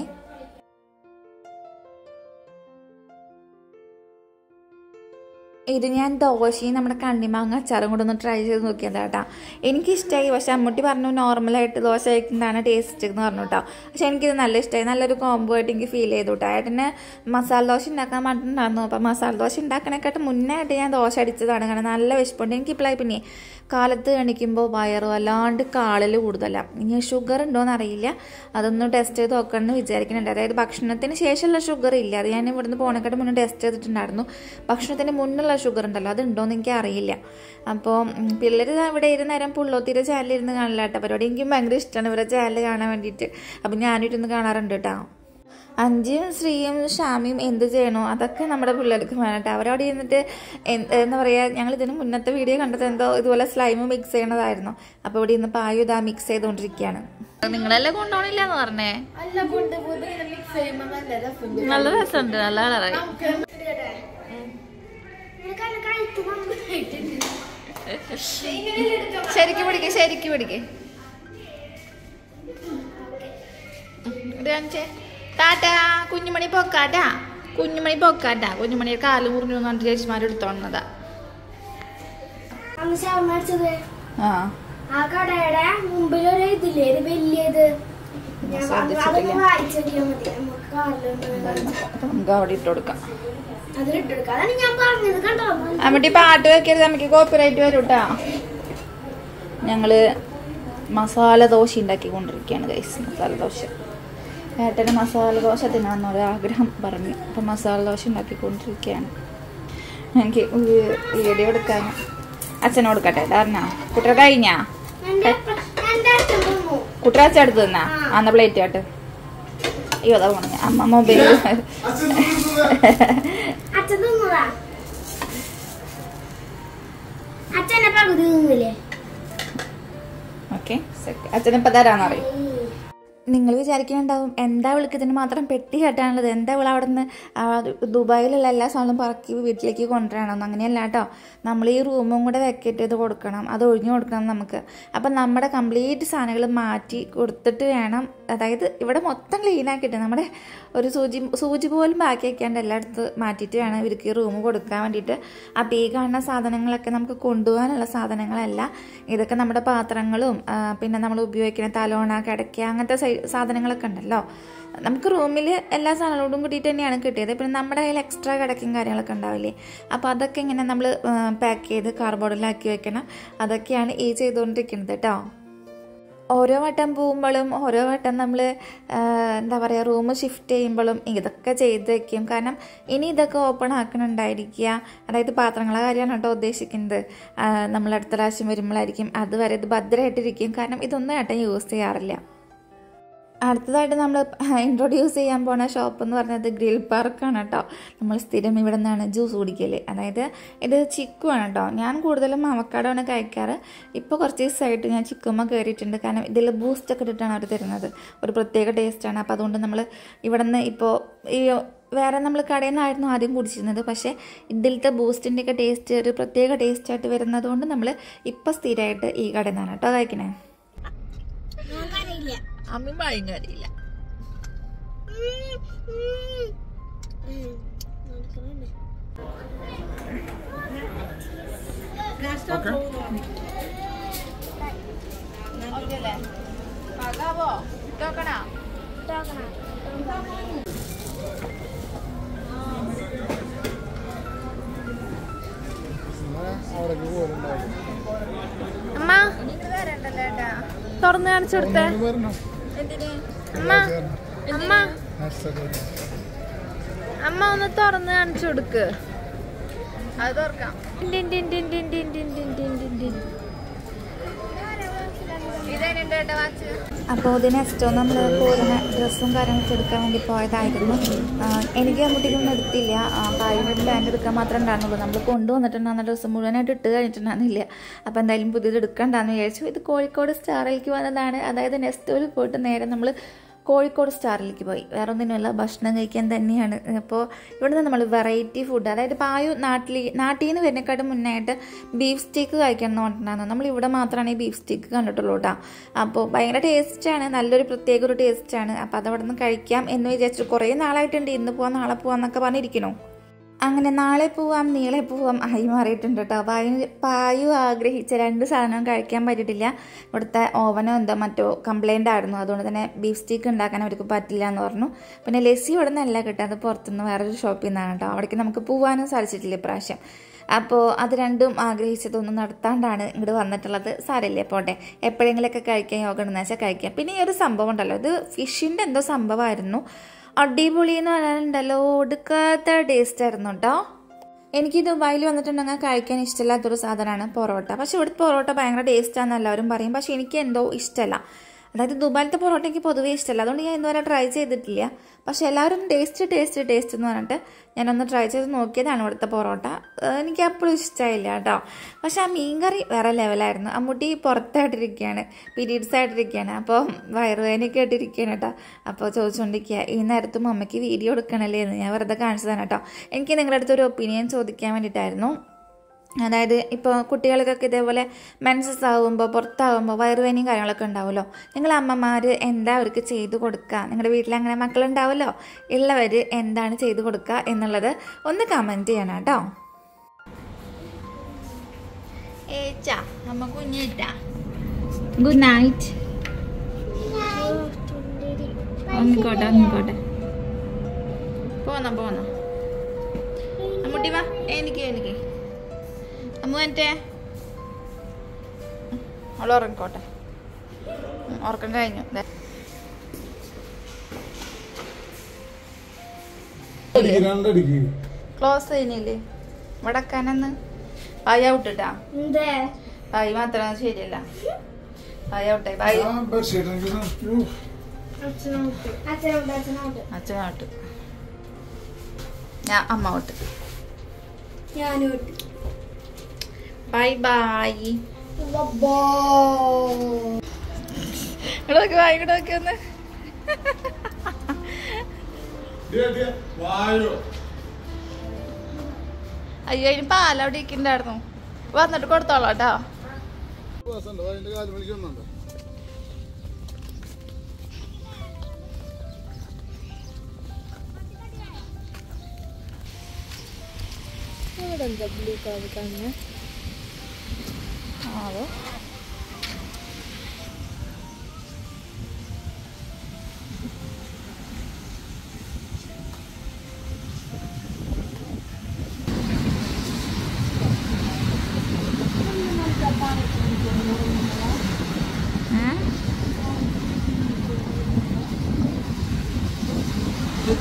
ഇത് ഞാൻ ദോശയും നമ്മുടെ കണ്ണിമാങ്ങ അച്ചാറും കൂടെ ഒന്ന് ട്രൈ ചെയ്ത് നോക്കിയതാ കേട്ടോ. എനിക്കിഷ്ടമായി. പക്ഷെ അമ്മൂട്ടി പറഞ്ഞു നോർമലായിട്ട് ദോശ കഴിക്കുന്നതാണ് ടേസ്റ്റ് എന്ന് പറഞ്ഞു കേട്ടോ. പക്ഷെ എനിക്കിത് നല്ല ഇഷ്ടമായി. നല്ലൊരു കോംബോ ആയിട്ട് എനിക്ക് ഫീൽ ചെയ്തു കേട്ടോ. ഏട്ടന് മസാല ദോശ ഉണ്ടാക്കാൻ പറഞ്ഞിട്ടുണ്ടായിരുന്നു. അപ്പം മസാല ദോശ ഉണ്ടാക്കണേക്കാട്ട് മുന്നേ ആയിട്ട് ഞാൻ ദോശ അടിച്ചതാണ്. കാരണം നല്ല വിശപ്പുണ്ട്. എനിക്കിപ്പോഴായി പിന്നെ കാലത്ത് എണിക്കുമ്പോൾ വയറ് വല്ലാണ്ട് കാളിൽ കൂടുതലാണ്. ഇനി ഷുഗർ ഉണ്ടോയെന്ന് അറിയില്ല. അതൊന്ന് ടെസ്റ്റ് ചെയ്ത് നോക്കണമെന്ന് വിചാരിക്കുന്നുണ്ട്. അതായത് ഭക്ഷണത്തിന് ശേഷമുള്ള ഷുഗർ ഇല്ല. അത് ഞാൻ ഇവിടുന്ന് പോണേക്കാട്ട് മുന്നേ ടെസ്റ്റ് ചെയ്തിട്ടുണ്ടായിരുന്നു. ഭക്ഷണത്തിന് മുന്നുള്ള ഷുഗർ ഉണ്ടല്ലോ അതുണ്ടോയെന്ന് എനിക്ക് അറിയില്ല. അപ്പോൾ പിള്ളേർ ഇവിടെ ഇരുന്ന് നേരം പുള്ളോത്തിരെ ചാനലിരുന്ന് കാണില്ല കേട്ടോ. പരിപാടി എനിക്കും ഭയങ്കര ഇഷ്ടമാണ് ഇവരെ ചാനൽ കാണാൻ വേണ്ടിയിട്ട്. അപ്പം ഞാനിരുന്ന് കാണാറുണ്ട് കേട്ടോ. അഞ്ചും ശ്രീയും ഷാമിയും എന്ത് ചെയ്യണോ അതൊക്കെ നമ്മുടെ പിള്ളേർക്ക് വേണം. അവരവിടെ ഇരുന്നിട്ട് എന്താ പറയുക, ഞങ്ങൾ ഇതിന് മുന്നത്തെ വീഡിയോ കണ്ടത് എന്തോ ഇതുപോലെ സ്ലൈം മിക്സ് ചെയ്യണതായിരുന്നു. അപ്പോൾ ഇവിടെ ഇന്ന് പായു ഇതാ മിക്സ് ചെയ്തുകൊണ്ടിരിക്കുകയാണ്. നിങ്ങളെല്ലാം കൊണ്ടുപോകണില്ല എന്ന് പറഞ്ഞേ? നല്ല രസമുണ്ട്, നല്ല കളറായി. ശരിക്കും പിടിക്കേ ശരിക്കും പിടിക്കേ ടാറ്റാ. കുഞ്ഞുമണി പൊക്കാട്ടാ, കുഞ്ഞുമണി പൊക്കാട്ടാ. കുഞ്ഞുമണിയുടെ കാല് മുറിഞ്ഞു എന്ന് പറഞ്ഞിട്ട് ചേച്ചിമാർ എടുത്തോന്നതാ. ആ ആ കടയുടെ മുമ്പിലൊരു ഇതില്ലേ വലിയത്, നമുക്ക് അവിടെ ഇട്ട് കൊടുക്കാം. അമ്മട്ടി പാട്ട് വെക്കരുത്, നമുക്ക് കോപ്പിറൈറ്റ് വരും കേട്ടാ. ഞങ്ങള് മസാല ദോശ ഉണ്ടാക്കിക്കൊണ്ടിരിക്കുകയാണ് ഗൈസ്. മസാല ദോശ ഏട്ടന് മസാല ദോശ തിന്നാന്നൊരു ആഗ്രഹം പറഞ്ഞു. അപ്പം മസാല ദോശ ഉണ്ടാക്കിക്കൊണ്ടിരിക്കുകയാണ്. എനിക്ക് വീഡിയോ എടുക്കാൻ അച്ഛനെ കൊടുക്കട്ടെ ധാരണ. കുട്ടറ കഴിഞ്ഞാ കുട്ടറ അച്ഛൻ എടുത്ത് തന്നാ അന്ന പ്ലേറ്റ് ആട്ട്. അയ്യോ അതാ പോണ അമ്മ മൊബൈൽ ഓക്കെ. അച്ഛനിപ്പ തരാന്നറിയും. നിങ്ങൾ വിചാരിക്കുന്നുണ്ടാവും എന്താ വിളിക്ക് ഇതിന് മാത്രം പെട്ടി കെട്ടാനുള്ളത്, എന്താ വിള അവിടെ നിന്ന് ദുബായിലുള്ള എല്ലാ സാധനവും പറക്കി വീട്ടിലേക്ക് കൊണ്ടുവരണമെന്ന്. അങ്ങനെയല്ല കേട്ടോ. നമ്മൾ ഈ റൂമും കൂടെ വെക്കേറ്റ് ചെയ്ത് കൊടുക്കണം, അത് ഒഴിഞ്ഞു കൊടുക്കണം നമുക്ക്. അപ്പം നമ്മുടെ കംപ്ലീറ്റ് സാധനങ്ങൾ മാറ്റി കൊടുത്തിട്ട് വേണം, അതായത് ഇവിടെ മൊത്തം ക്ലീൻ ആക്കിയിട്ട് നമ്മുടെ ഒരു സൂചി സൂചി പോലും ബാക്കി വയ്ക്കാണ്ട് എല്ലായിടത്തും മാറ്റിയിട്ട് വേണം ഇവർക്ക് ഈ റൂം കൊടുക്കാൻ വേണ്ടിയിട്ട്. അപ്പോൾ ഈ കാണുന്ന സാധനങ്ങളൊക്കെ നമുക്ക് കൊണ്ടുപോകാനുള്ള സാധനങ്ങളല്ല. ഇതൊക്കെ നമ്മുടെ പാത്രങ്ങളും പിന്നെ നമ്മൾ ഉപയോഗിക്കുന്ന തലോണ കിടക്ക അങ്ങനത്തെ സാധനങ്ങളൊക്കെ ഉണ്ടല്ലോ. നമുക്ക് റൂമിൽ എല്ലാ സാധനങ്ങളോടും കൂടിയിട്ട് തന്നെയാണ് കിട്ടിയത്. പിന്നെ നമ്മുടെ കയ്യിൽ എക്സ്ട്രാ കിടക്കും കാര്യങ്ങളൊക്കെ ഉണ്ടാവില്ലേ, അപ്പോൾ അതൊക്കെ ഇങ്ങനെ നമ്മൾ പാക്ക് ചെയ്ത് കാർബോർഡിലാക്കി വെക്കണം. അതൊക്കെയാണ് ഈ ചെയ്തുകൊണ്ടിരിക്കുന്നത് കേട്ടോ. ഓരോ വട്ടം പോകുമ്പോഴും ഓരോ വട്ടം നമ്മൾ എന്താ പറയുക റൂം ഷിഫ്റ്റ് ചെയ്യുമ്പോഴും ഇതൊക്കെ ചെയ്ത് വയ്ക്കും. കാരണം ഇനി ഇതൊക്കെ ഓപ്പൺ ആക്കണുണ്ടായിരിക്കുക. അതായത് പാത്രങ്ങളെ കാര്യമാണ് കേട്ടോ ഉദ്ദേശിക്കുന്നത്. നമ്മൾ അടുത്ത പ്രാവശ്യം വരുമ്പോഴായിരിക്കും അതുവരെ ഇത് ഭദ്രമായിട്ടിരിക്കും. കാരണം ഇതൊന്നും ഏട്ടൻ യൂസ് ചെയ്യാറില്ല. അടുത്തതായിട്ട് നമ്മൾ ഇൻട്രൊഡ്യൂസ് ചെയ്യാൻ പോണ ഷോപ്പ് എന്ന് പറഞ്ഞത് ഗ്രിൽ പാർക്കാണ് കേട്ടോ. നമ്മൾ സ്ഥിരം ഇവിടെ നിന്നാണ് ജ്യൂസ് കുടിക്കൽ. അതായത് ഇത് ചിക്കു ആണ് കേട്ടോ. ഞാൻ കൂടുതലും അവക്കാഡോ ആണ് കഴിക്കാറ്. ഇപ്പോൾ കുറച്ച് ദിവസമായിട്ട് ഞാൻ ചിക്കുമ്മ കയറിയിട്ടുണ്ട്. കാരണം ഇതിൽ ബൂസ്റ്റൊക്കെ ഇട്ടിട്ടാണ് അവർ തരുന്നത്. ഒരു പ്രത്യേക ടേസ്റ്റാണ്. അപ്പോൾ അതുകൊണ്ട് നമ്മൾ ഇവിടെ നിന്ന് ഇപ്പോൾ ഈ വേറെ നമ്മൾ കടയിൽ നിന്നായിരുന്നു ആദ്യം കുടിച്ചിരുന്നത്. പക്ഷേ ഇതിലത്തെ ബൂസ്റ്റിൻ്റെയൊക്കെ ടേസ്റ്റ് ഒരു പ്രത്യേക ടേസ്റ്റായിട്ട് വരുന്നത് കൊണ്ട് നമ്മൾ ഇപ്പോൾ സ്ഥിരമായിട്ട് ഈ കടയിൽ നിന്നാണ് കേട്ടോ കഴിക്കണേ. അമ്മ ഭയങ്കരയില്ല. അമ്മ തുറന്ന് കാണിച്ചു കൊടുത്തേ. അമ്മ അമ്മ അമ്മ ഒന്ന് തുറന്ന് കാണിച്ചു കൊടുക്ക്. അത് തുറക്കാം. അപ്പോൾ ഇതിന് നെക്സ്റ്റോ നമ്മൾ പോരുന്ന ഡ്രസ്സും കാര്യങ്ങളൊക്കെ എടുക്കാൻ വേണ്ടി പോയതായിരുന്നു. എനിക്ക് കുട്ടിക്കൊന്നും എടുത്തില്ല. പായ് പാൻറ് എടുക്കാൻ മാത്രമേ ഉണ്ടായിരുന്നുള്ളൂ. നമ്മൾ കൊണ്ടുവന്നിട്ടുണ്ടാകുന്ന ഡ്രസ്സ് മുഴുവനായിട്ട് ഇട്ട് കഴിഞ്ഞിട്ടുണ്ടായിരുന്നില്ല. അപ്പോൾ എന്തായാലും പുതിയത് എടുക്കണ്ടെന്ന് വിചാരിച്ചു. ഇത് കോഴിക്കോട് സ്റ്റാറിലേക്ക് വന്നതാണ്. അതായത് നെക്സ്റ്റോയിൽ പോയിട്ട് നേരെ നമ്മൾ കോഴിക്കോട് സ്റ്റാറിലേക്ക് പോയി. വേറെ ഒന്നിനുമല്ല, ഭക്ഷണം കഴിക്കാൻ തന്നെയാണ്. അപ്പോൾ ഇവിടുന്ന് നമ്മൾ വെറൈറ്റി ഫുഡ്, അതായത് പായു നാട്ടിൽ നാട്ടിൽ നിന്ന് വരുന്നേക്കാട്ടും മുന്നായിട്ട് ബീഫ് സ്റ്റേക്ക് കഴിക്കണം എന്ന് പറഞ്ഞിട്ടുണ്ടായിരുന്നു. നമ്മൾ ഇവിടെ മാത്രമാണ് ഈ ബീഫ് സ്റ്റേക്ക് കണ്ടിട്ടുള്ളൂ കേട്ടോ. അപ്പോൾ ഭയങ്കര ടേസ്റ്റാണ്, നല്ലൊരു പ്രത്യേക ഒരു ടേസ്റ്റാണ്. അപ്പോൾ അത് അവിടെ നിന്ന് കഴിക്കാം എന്ന് വിചാരിച്ചു. കുറേ നാളായിട്ടുണ്ട് ഇന്ന് പോവാം നാളെ പോവാം എന്നൊക്കെ പറഞ്ഞിരിക്കണോ. അങ്ങനെ നാളെ പോവാം നീളെ പോവാം ആയി മാറിയിട്ടുണ്ട് കേട്ടോ. പായു പായു ആഗ്രഹിച്ച രണ്ട് സാധനവും കഴിക്കാൻ പറ്റിയിട്ടില്ല. ഇവിടുത്തെ ഓവനോ എന്തോ മറ്റോ കംപ്ലൈൻ്റ് ആയിരുന്നു. അതുകൊണ്ട് തന്നെ ബീഫ് സ്റ്റീക്ക് ഉണ്ടാക്കാൻ അവർക്ക് പറ്റില്ല എന്ന് പറഞ്ഞു. പിന്നെ ലസ്സി ഇവിടെ നിന്നല്ല കിട്ടുക, അത് പുറത്തുനിന്ന് വേറൊരു ഷോപ്പിൽ നിന്നാണ് കേട്ടോ. അവിടേക്ക് നമുക്ക് പോകാനും സാധിച്ചിട്ടില്ല ഇപ്രാവശ്യം. അപ്പോൾ അത് രണ്ടും ആഗ്രഹിച്ചതൊന്നും നടത്താണ്ടാണ് ഇങ്ങോട്ട് വന്നിട്ടുള്ളത്. സാരമില്ലേ പോട്ടെ, എപ്പോഴെങ്കിലുമൊക്കെ കഴിക്കാൻ യോഗ ഉണ്ടെന്ന് വെച്ചാൽ കഴിക്കാം. പിന്നെ ഈ ഒരു സംഭവം ഉണ്ടല്ലോ, ഇത് ഫിഷിൻ്റെ എന്തോ സംഭവമായിരുന്നു. അടിപൊളി എന്ന് പറയാനുണ്ടല്ലോ, ഒടുക്കാത്ത ടേസ്റ്റ് ആയിരുന്നു കേട്ടോ. എനിക്ക് ദുബായിൽ വന്നിട്ടുണ്ടെങ്കിൽ കഴിക്കാൻ ഇഷ്ടമില്ലാത്തൊരു സാധനമാണ് പൊറോട്ട. പക്ഷെ ഇവിടുത്തെ പൊറോട്ട ഭയങ്കര ടേസ്റ്റാണെന്ന് എല്ലാവരും പറയും. പക്ഷെ എനിക്ക് എന്തോ ഇഷ്ടമല്ല. അതായത് ദുബായിലത്തെ പൊറോട്ട എനിക്ക് പൊതുവേ ഇഷ്ടമല്ല. അതുകൊണ്ട് ഞാൻ ഇന്നുവരെ ട്രൈ ചെയ്തിട്ടില്ല. പക്ഷെ എല്ലാവരും ടേസ്റ്റ് ടേസ്റ്റ് ടേസ്റ്റ് എന്ന് പറഞ്ഞിട്ട് ഞാനൊന്ന് ട്രൈ ചെയ്ത് നോക്കിയതാണ് ഇവിടുത്തെ പൊറോട്ട. എനിക്ക് അപ്പോഴും ഇഷ്ടമായില്ല കേട്ടോ. പക്ഷെ ആ മീൻകറി വേറെ ലെവലായിരുന്നു. അമ്മൂട്ടി പുറത്തായിട്ടിരിക്കുകയാണ്, പീരീഡ്സ് ആയിട്ടിരിക്കുകയാണ്. അപ്പോൾ വയറുവേദനയൊക്കെ ആയിട്ടിരിക്കുകയാണ് കേട്ടോ. അപ്പോൾ ചോദിച്ചുകൊണ്ടിരിക്കുക ഈ നേരത്തും അമ്മയ്ക്ക് വീഡിയോ എടുക്കണല്ലേ എന്ന്. ഞാൻ വെറുതെ കാണിച്ചതാണ് കേട്ടോ. എനിക്ക് നിങ്ങളുടെ അടുത്ത് ഒരു ഒപ്പീനിയൻ ചോദിക്കാൻ വേണ്ടിയിട്ടായിരുന്നു. അതായത് ഇപ്പോൾ കുട്ടികൾക്കൊക്കെ ഇതേപോലെ മെൻസസ് ആകുമ്പോൾ പുറത്താകുമ്പോൾ വയറുവേദനയും കാര്യങ്ങളൊക്കെ ഉണ്ടാവുമല്ലോ. നിങ്ങൾ അമ്മമാർ എന്താ അവർക്ക് ചെയ്ത് കൊടുക്കുക? നിങ്ങളുടെ വീട്ടിൽ അങ്ങനെ മക്കളുണ്ടാവുമല്ലോ, ഉള്ളവർ എന്താണ് ചെയ്ത് കൊടുക്കുക എന്നുള്ളത് ഒന്ന് കമൻറ്റ് ചെയ്യണം കേട്ടോ. ഏച്ചാ അമ്മ കുഞ്ഞേറ്റാ ഗുഡ് നൈറ്റ്. ഒന്നിക്കോട്ടെ ഒന്നിക്കോട്ടെ പോന്നോ പോന്നോ അമ്മൂട്ടി വാ. എനിക്ക് എനിക്ക് അമ്മ എൻ്റെ അവൾ ഉറങ്ങിക്കോട്ടെ. ഉറക്കം കഴിഞ്ഞു. ക്ലോസ് കഴിഞ്ഞില്ലേ വടക്കാനെന്ന് പായ വിട്ടിട്ടാ? പായി മാത്രം ശരിയല്ല. പായ വിട്ടെ പായി അച്ഛനോട്ട് ഞാൻ അമ്മ വിട്ട്. Bye bye. ഇങ്ങോട്ട് വാ, ഇങ്ങോട്ട് നോക്കി ഒന്ന്. അയ്യോ അതിന് പാലവിടെ ഇരിക്കണ്ടായിരുന്നു. വന്നിട്ട് കൊടുത്തോളാം കേട്ടോ. എന്താ ബ്ലൂ കളർ കാണുന്നത്? അതോ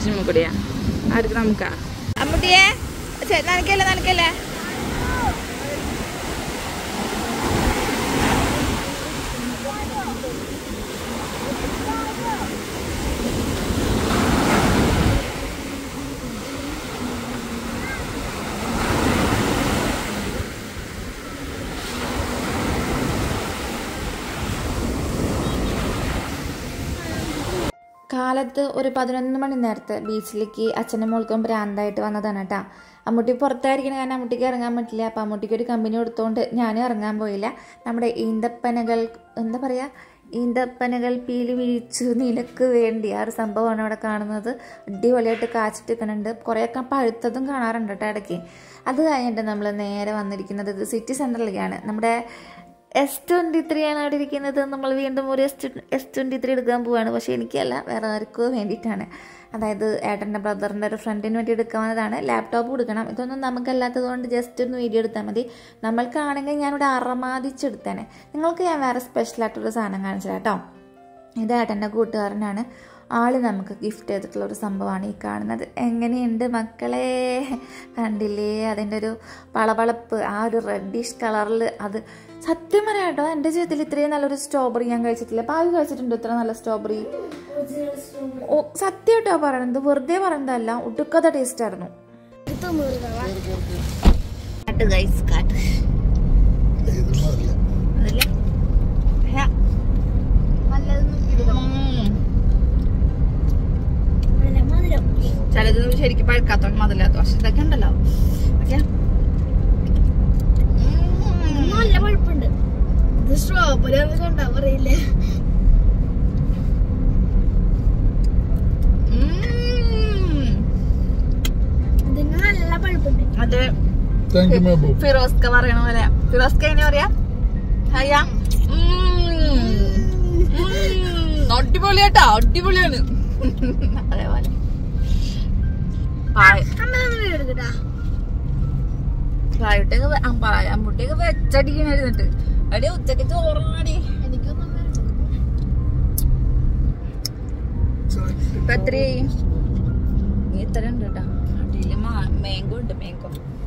ചുമ്മാ കൂടിയാ ആർക്ക് നമുക്കാ അമ്മൂട്ടിയെ നനക്കല്ലേ നനക്കല്ലേ കാലത്ത് ഒരു പതിനൊന്ന് മണി നേരത്തെ ബീച്ചിലേക്ക് അച്ഛനും മോൾക്കും ഭ്രാന്തായിട്ട് വന്നതാണ് കേട്ടോ. അമ്മൂട്ടി പുറത്തായിരിക്കണം, കാരണം അമ്മൂട്ടിക്ക് ഇറങ്ങാൻ പറ്റില്ല. അപ്പം അമ്മൂട്ടിക്ക് ഒരു കമ്പനി കൊടുത്തുകൊണ്ട് ഞാനും ഇറങ്ങാൻ പോയില്ല. നമ്മുടെ ഈന്തപ്പനകൾ എന്താ പറയുക, ഈന്തപ്പനകൾ പീലി വീഴിച്ചു നിനക്ക് വേണ്ടി ആ ഒരു സംഭവമാണ് അവിടെ കാണുന്നത്. അടിപൊളിയായിട്ട് കാച്ചിട്ടിരിക്കുന്നുണ്ട്. കുറേയൊക്കെ പഴുത്തതും കാണാറുണ്ട് കേട്ടോ ഇടയ്ക്ക്. അത് കഴിഞ്ഞിട്ട് നമ്മൾ നേരെ വന്നിരിക്കുന്നത് ഇത് സിറ്റി സെൻറ്ററിലേക്കാണ്. നമ്മുടെ എസ് ട്വൻറ്റി ത്രീ ആണ് അവിടെ ഇരിക്കുന്നത്. നമ്മൾ വീണ്ടും ഒരു എസ് എസ് ട്വൻറ്റി ത്രീ എടുക്കാൻ പോവുകയാണ്. പക്ഷേ എനിക്കല്ല, വേറെ ആർക്കോ വേണ്ടിയിട്ടാണ്. അതായത് ഏട്ടൻ്റെ ബ്രദറിൻ്റെ ഒരു ഫ്രണ്ടിന് വേണ്ടി എടുക്കാവുന്നതാണ്. ലാപ്ടോപ്പ് കൊടുക്കണം. ഇതൊന്നും നമുക്കല്ലാത്തത് കൊണ്ട് ജസ്റ്റ് ഒന്ന് വീഡിയോ എടുത്താൽ മതി. നമ്മൾക്കാണെങ്കിൽ ഞാനിവിടെ അറമാദിച്ചെടുത്തേനെ. നിങ്ങൾക്ക് ഞാൻ വേറെ സ്പെഷ്യലായിട്ടൊരു സാധനം കാണിച്ചില്ല കേട്ടോ. ഇത് ഏട്ടൻ്റെ കൂട്ടുകാരനാണ്. ആൾ നമുക്ക് ഗിഫ്റ്റ് ചെയ്തിട്ടുള്ളൊരു സംഭവമാണ് ഈ കാണുന്നത്. എങ്ങനെയുണ്ട് മക്കളെ, കണ്ടില്ലേ അതിൻ്റെ ഒരു പളപളപ്പ്, ആ ഒരു റെഡിഷ് കളറിൽ. അത് സത്യം പറയാം കേട്ടോ, എൻ്റെ ജീവിതത്തിൽ ഇത്രയും നല്ലൊരു സ്ട്രോബെറി ഞാൻ കഴിച്ചിട്ടില്ല. പാവി കഴിച്ചിട്ടുണ്ടോ ഇത്ര നല്ല സ്ട്രോബെറി? ഓ സത്യം കേട്ടോ പറയണത്, വെറുതെ പറയുന്നതല്ല, ഒടുക്കത്തെ ടേസ്റ്റ് ആയിരുന്നു. ചിലത് ശരിക്കും പഴുക്കാത്തോണ്ട് മതില്ലാത്ത, പക്ഷെ ഇതൊക്കെ ഉണ്ടല്ലോ നല്ല പഴുപ്പുണ്ട്. ഇത് സ്ട്രോബെറി ആണെന്ന് കണ്ടാ പറയില്ലേ. ഇതിന് നല്ല പഴുപ്പുണ്ട്. അത് ഫിറോസ്ക പറയണ പോലെ. ഫിറോസ്ക എങ്ങനെ പറയാ? ഹയ്യ അടിപൊളിയാട്ടാ, അടിപൊളിയാണ്. അതേപോലെ അമ്പൂട്ടിയൊക്കെ വെച്ചടിക്കണിട്ട് അടി ഉച്ചക്ക് ചോറടി. ഇപ്പൊ എത്രയായി? നീ ഇത്ര ഉണ്ട് കേട്ടോ. അടിയില് മാങ്കോ ഉണ്ട്. മാങ്കോ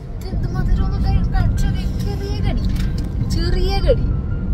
ചെറിയ കടി, ചെറിയ കടി.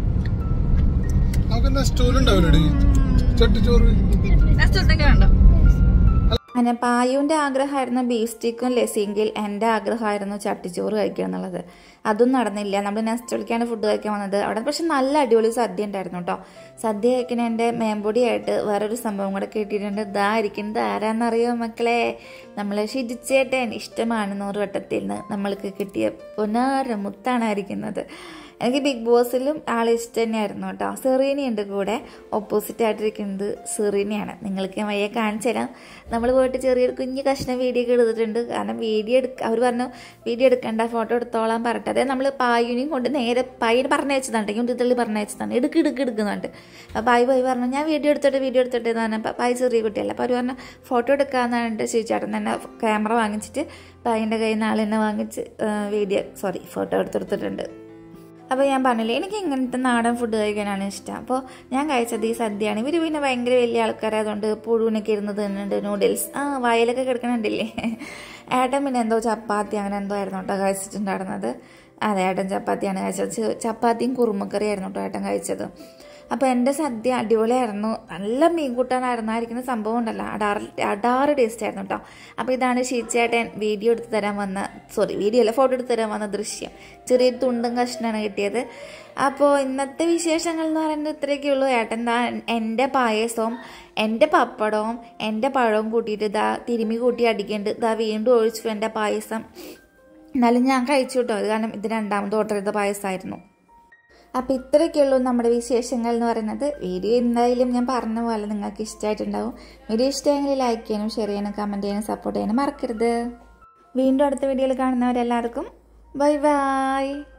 വേണ്ട. അങ്ങനെ പായുവിൻ്റെ ആഗ്രഹമായിരുന്നു ബീഫ് സ്റ്റിക്കും ലസിയെങ്കിൽ എൻ്റെ ആഗ്രഹമായിരുന്നു ചട്ടിച്ചോറ് കഴിക്കുക എന്നുള്ളത്. അതും നടന്നില്ല. നമ്മൾ നെക്സ്റ്റ് വിളിക്കാണ് ഫുഡ് കഴിക്കാൻ വന്നത്. അവിടെ പക്ഷെ നല്ല അടിപൊളി സദ്യ ഉണ്ടായിരുന്നു കേട്ടോ. സദ്യ കഴിക്കുന്ന എൻ്റെ മേമ്പൊടിയായിട്ട് വേറൊരു സംഭവം കൂടെ കിട്ടിയിട്ടുണ്ട്. ഇതാ ഇരിക്കുന്നത് ആരാന്നറിയോ മക്കളെ? നമ്മൾ ഷിജിച്ചേട്ടൻ ഇഷ്ടമാണ് നൂറ് വട്ടത്തിൽ നിന്ന് നമ്മൾക്ക് കിട്ടിയ പൊന്നാര മുത്താണ് ഇരിക്കുന്നത്. എനിക്ക് ബിഗ് ബോസിലും ആളെ ഇഷ്ടം തന്നെയായിരുന്നു കേട്ടോ. സെറീനി ഉണ്ട് കൂടെ. ഓപ്പോസിറ്റ് ആയിട്ടിരിക്കുന്നത് സെറീനിയാണ്. നിങ്ങൾക്ക് ഞാൻ വയ്യ കാണിച്ചു തരാം. നമ്മൾ പോയിട്ട് ചെറിയൊരു കുഞ്ഞ് കഷ്ണം വീഡിയോ ഒക്കെ എടുത്തിട്ടുണ്ട്. കാരണം വീഡിയോ എടുക്ക അവർ പറഞ്ഞു വീഡിയോ എടുക്കേണ്ട, ഫോട്ടോ എടുത്തോളാൻ പറഞ്ഞിട്ട്. അതായത് നമ്മൾ പായുനെയും കൊണ്ട് നേരെ പായിന് പറഞ്ഞു വെച്ചതാണ്, യൂട്യൂബിൽ പറഞ്ഞു വെച്ചതാണ്. എടുക്ക് എടുക്ക് എടുക്കുന്നുണ്ട്. അപ്പോൾ പായ് പോയി പറഞ്ഞു ഞാൻ വീഡിയോ എടുത്തോട്ടെ വീഡിയോ എടുത്തോട്ടെ എന്ന് പറഞ്ഞപ്പോൾ പായ് ചെറിയ കുട്ടിയല്ല. അപ്പോൾ അവർ പറഞ്ഞു ഫോട്ടോ എടുക്കാമെന്നാണ് ചോദിച്ചാട്ടൻ തന്നെ ക്യാമറ വാങ്ങിച്ചിട്ട് പായിൻ്റെ കയ്യിൽ നിന്ന് ആൾ തന്നെ വാങ്ങിച്ച് വീഡിയോ സോറി ഫോട്ടോ എടുത്തെടുത്തിട്ടുണ്ട്. അപ്പോൾ ഞാൻ പറഞ്ഞില്ലേ എനിക്ക് ഇങ്ങനത്തെ നാടൻ ഫുഡ് കഴിക്കാനാണ് ഇഷ്ടം. അപ്പോൾ ഞാൻ കഴിച്ചത് ഈ സദ്യയാണ്. ഇവർ പിന്നെ ഭയങ്കര വലിയ ആൾക്കാരായതുകൊണ്ട് പുഴുവിനൊക്കെ ഇരുന്ന് തിന്നുന്നുണ്ട്. നൂഡിൽസ് ആ വയലൊക്കെ കിടക്കണുണ്ടല്ലേ. ഏട്ടൻ പിന്നെ എന്തോ ചപ്പാത്തി അങ്ങനെ എന്തോ ആയിരുന്നു കേട്ടോ കഴിച്ചിട്ടുണ്ടായിരുന്നത്. അതെ ഏട്ടൻ ചപ്പാത്തിയാണ് കഴിച്ചത്. ചപ്പാത്തിയും കുറുമക്കറിയായിരുന്നു കേട്ടോ ഏട്ടൻ കഴിച്ചത്. അപ്പോൾ എൻ്റെ സദ്യ അടിപൊളിയായിരുന്നു. നല്ല മീൻ കൂട്ടാനായിരുന്നു. ആയിരിക്കുന്ന സംഭവം ഉണ്ടല്ലോ അടാറ് അടാറ് ടേസ്റ്റ് ആയിരുന്നു കേട്ടോ. അപ്പോൾ ഇതാണ് ഷീച്ചേട്ടൻ വീഡിയോ എടുത്ത് തരാൻ വന്ന സോറി വീഡിയോ അല്ല ഫോട്ടോ എടുത്ത് തരാൻ വന്ന ദൃശ്യം. ചെറിയൊരു തുണ്ടും കഷ്ണമാണ് കിട്ടിയത്. അപ്പോൾ ഇന്നത്തെ വിശേഷങ്ങൾ എന്ന് പറയുന്നത് ഇത്രയൊക്കെ ഉള്ളൂ. ഏട്ടൻ ദാ എൻ്റെ പായസവും എൻ്റെ പപ്പടവും എൻ്റെ പഴവും കൂട്ടിയിട്ട് ഇതാ തിരുമ്മി കൂട്ടി അടിക്കേണ്ട ഇതാ വീണ്ടും ഒഴിച്ചു എൻ്റെ പായസം. എന്നാലും ഞാൻ കഴിച്ചു കേട്ടോ. അത് കാരണം ഇത് രണ്ടാമത് ഓർഡർ ചെയ്ത പായസമായിരുന്നു. അപ്പോൾ ഇത്രയൊക്കെയുള്ളൂ നമ്മുടെ വിശേഷങ്ങൾ എന്ന് പറയുന്നത്. വീഡിയോ എന്തായാലും ഞാൻ പറഞ്ഞ പോലെ നിങ്ങൾക്ക് ഇഷ്ടമായിട്ടുണ്ടാവും. വീഡിയോ ഇഷ്ടമെങ്കിൽ ലൈക്ക് ചെയ്യാനും ഷെയർ ചെയ്യാനും കമൻറ്റ് ചെയ്യാനും സപ്പോർട്ട് ചെയ്യാനും മറക്കരുത്. വീണ്ടും അടുത്ത വീഡിയോയിൽ കാണുന്നവരെല്ലാവർക്കും ബൈ ബൈ.